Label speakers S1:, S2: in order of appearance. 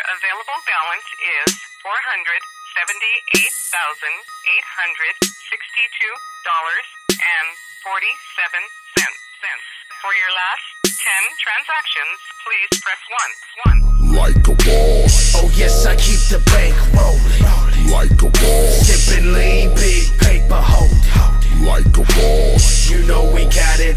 S1: available balance is $478,862.47. For your last 10 transactions, please press 1.
S2: Like a boss.
S3: Oh yes, I keep the bank rolling.
S2: Like a boss.
S3: Sipping lean, big paper holding.
S2: Like a boss.
S3: You know we got it